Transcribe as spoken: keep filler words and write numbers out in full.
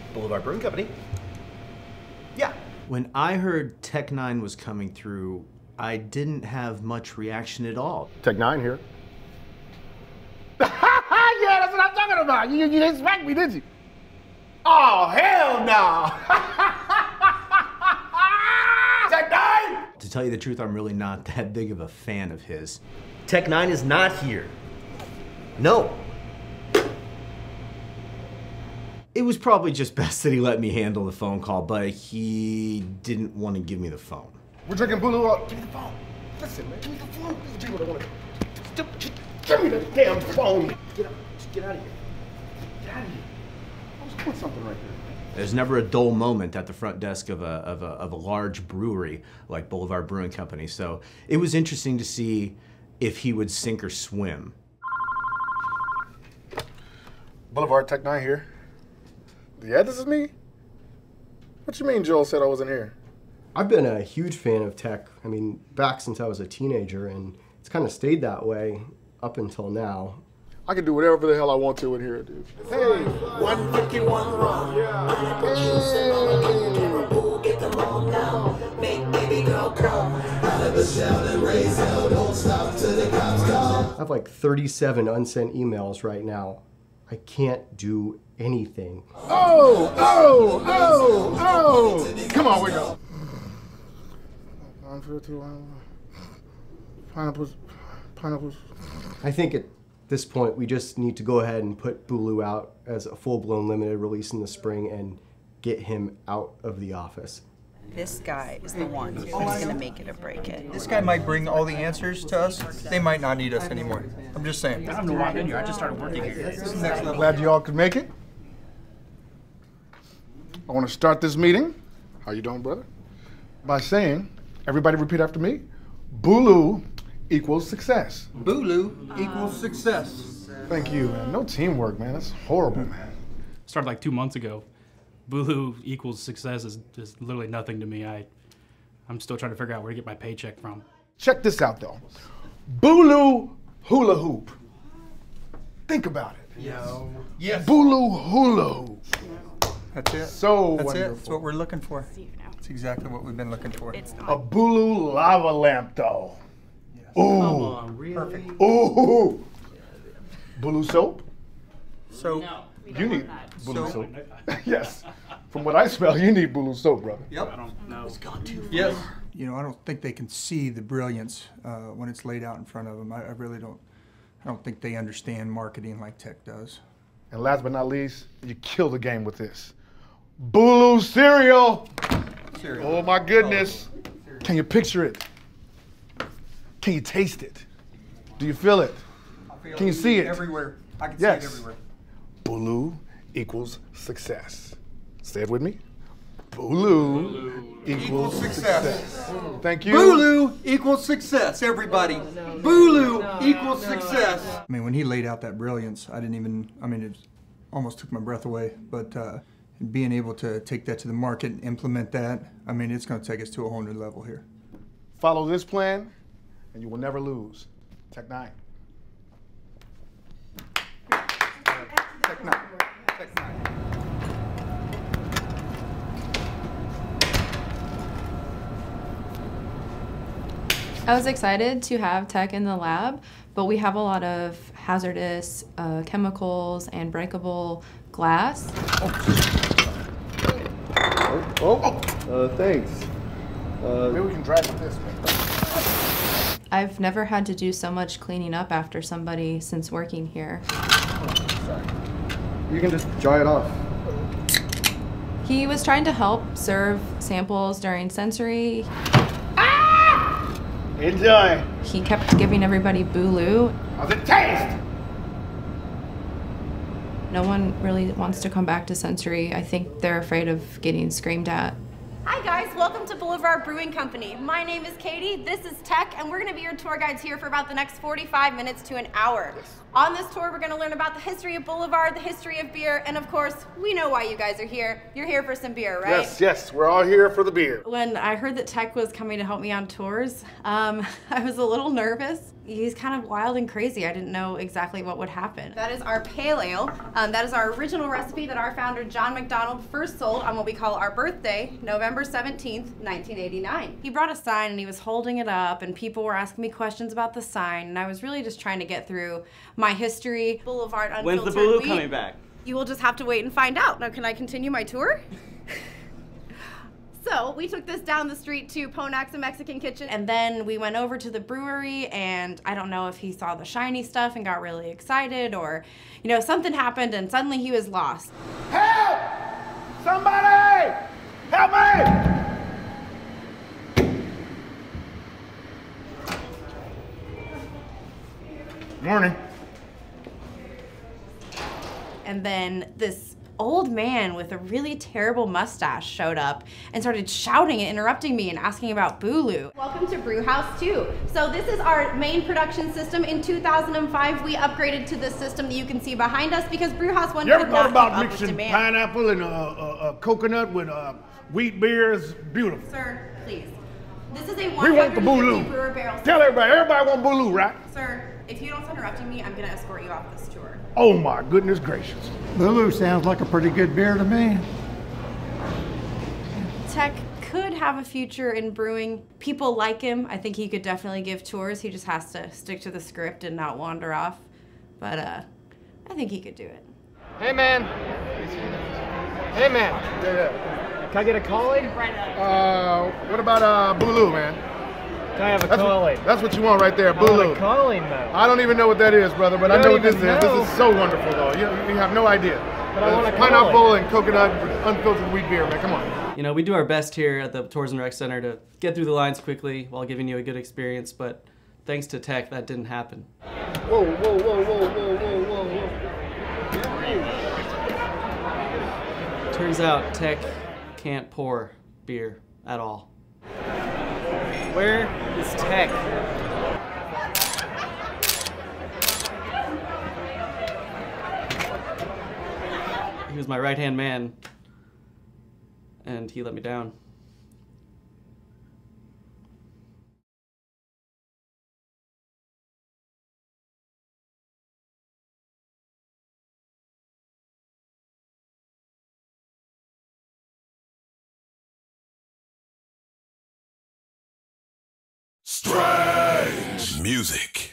Boulevard Brewing Company. Yeah. When I heard Tech Nine was coming through, I didn't have much reaction at all. Tech Nine here. Yeah, that's what I'm talking about. You, you didn't expect me, did you? Oh, hell no. Tech Nine! To tell you the truth, I'm really not that big of a fan of his. Tech Nine is not here. No. It was probably just best that he let me handle the phone call, but he didn't want to give me the phone. We're drinking Boulou. Give me the phone. Listen, man, give me the phone. Give me what I want to. Give me the damn phone. Get out. Just get out of here. Get out of here. I was doing something right there. There's never a dull moment at the front desk of a, of a, of a large brewery like Boulevard Brewing Company, so it was interesting to see if he would sink or swim. Boulevard Tech Nine here. Yeah, this is me? What you mean Joel said I wasn't here? I've been a huge fan of Tech, I mean, back since I was a teenager, and it's kind of stayed that way up until now. I can do whatever the hell I want to in here, dude. Hey, one fifty-one wrong. Yeah. I have like thirty-seven unsent emails right now. I can't do anything. Oh, oh, oh, oh! Come on, wake up. Pineapples, pineapples. I think at this point we just need to go ahead and put Boulou out as a full-blown limited release in the spring and get him out of the office. This guy is the one who's going to make it or break it. This guy might bring all the answers to us. They might not need us anymore. I'm just saying. I don't know why I've been here. I just started working here. This is next level. Glad you all could make it. I want to start this meeting. How you doing, brother? By saying, everybody repeat after me. Boulou equals success. Boulou equals success. Thank you, man. No teamwork, man. That's horrible, man. Started like two months ago. Boulou equals success is just literally nothing to me. I, I'm still trying to figure out where to get my paycheck from. Check this out, though. Boulou hula hoop. Think about it. Yo. Yes. Boulou hula hoop. That's it. So That's wonderful. it. That's what we're looking for. That's exactly what we've been looking for. It's A Boulou lava lamp, though. Yes. Ooh. Oh, really? Perfect. Ooh. Boulou soap? So, No. You need Boulou So- soap. Yes. From what I smell, you need Boulou soap, brother. yep. I don't know. It's gone too far. Yes. You know, I don't think they can see the brilliance uh, when it's laid out in front of them. I, I really don't. I don't think they understand marketing like Tech does. And last but not least, you kill the game with this. Boulou cereal. Cereal. Oh my goodness. Can you picture it? Can you taste it? Do you feel it? I feel Can you see it? Everywhere. I can Yes. see it everywhere. Boulou equals success. Say it with me. Boulou equals success. Thank you. Boulou equals success, everybody. Boulou equals success. I mean, when he laid out that brilliance, I didn't even, I mean, it almost took my breath away. But uh, being able to take that to the market and implement that, I mean, it's going to take us to a whole new level here. Follow this plan, and you will never lose. Tech Nine. Tech Nine. Tech Nine. I was excited to have Tech in the lab, but we have a lot of hazardous uh, chemicals and breakable glass. Oh, oh. Uh, thanks. Uh, Maybe we can drive with this, man. I've never had to do so much cleaning up after somebody since working here. sorry. You can just dry it off. He was trying to help serve samples during sensory. Enjoy. He kept giving everybody Boulou. How's it taste? No one really wants to come back to sensory. I think they're afraid of getting screamed at. Hi guys, welcome to Boulevard Brewing Company. My name is Katie, this is Tech, and we're gonna be your tour guides here for about the next forty-five minutes to an hour. On this tour, we're gonna learn about the history of Boulevard, the history of beer, and of course, we know why you guys are here. You're here for some beer, right? Yes, yes, we're all here for the beer. When I heard that Tech was coming to help me on tours, um, I was a little nervous. he's kind of wild and crazy. I didn't know exactly what would happen. That is our pale ale. Um, that is our original recipe that our founder John McDonald first sold on what we call our birthday, November seventeenth, nineteen eighty-nine. He brought a sign and he was holding it up and people were asking me questions about the sign, and I was really just trying to get through my history. Boulevard Unfiltered. When's the Boulou Wheat. coming back? You will just have to wait and find out. Now, can I continue my tour? So we took this down the street to Ponax, a Mexican kitchen, and then we went over to the brewery, and I don't know if he saw the shiny stuff and got really excited, or, you know, something happened and suddenly he was lost. Help! Somebody! Help me! Morning. And then this old man with a really terrible mustache showed up and started shouting and interrupting me and asking about Boulou. Welcome to Brewhouse two. So this is our main production system. In two thousand five, we upgraded to this system that you can see behind us because Brewhouse one You ever could thought not keep about up with mixing demand. pineapple and uh, uh, uh, coconut with uh, wheat beer? It's beautiful. Sir, please. This is a We want the one hundred fifty Boulou. brewer barrel. Tell everybody, everybody want Boulou, right? Sir, if you don't stop interrupting me, I'm gonna escort you off this tour. Oh my goodness gracious. Boulou sounds like a pretty good beer to me. Tech could have a future in brewing. People like him. I think he could definitely give tours. He just has to stick to the script and not wander off. But uh, I think he could do it. Hey man. Hey man. Yeah, yeah. Can I get a collie? Uh, what about uh, Boulou, man? Can I have a That's collie? what, that's what you want right there, I want Boulou. a collie, man. I don't even know what that is, brother, but You I know don't what this even is. know. This is so wonderful, though. You, you have no idea. But I want a pineapple collie. and coconut unfiltered wheat beer, man. Come on. You know, we do our best here at the Tours and Rec Center to get through the lines quickly while giving you a good experience, but thanks to Tech, that didn't happen. Whoa, whoa, whoa, whoa, whoa, whoa, whoa, whoa. Turns out Tech can't pour beer at all. Where is Tech? He was my right-hand man, and he let me down. Strange music.